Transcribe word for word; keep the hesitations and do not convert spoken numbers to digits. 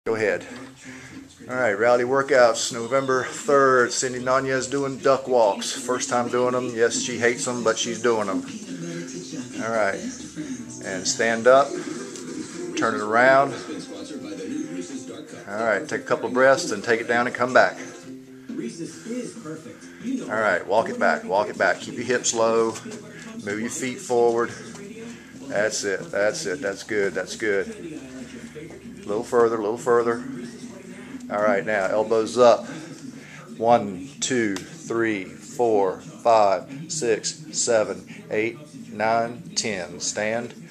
Go ahead. All right, rally workouts, November third. Cindy Nanez doing duck walks. First time doing them. Yes, she hates them, but she's doing them. All right, and stand up, turn it around. All right, take a couple of breaths and take it down and come back. All right, walk it back, walk it back. Keep your hips low, move your feet forward. That's it, that's it, that's good, that's good. A little further, a little further. All right, now elbows up. One, two, three, four, five, six, seven, eight, nine, ten. Stand.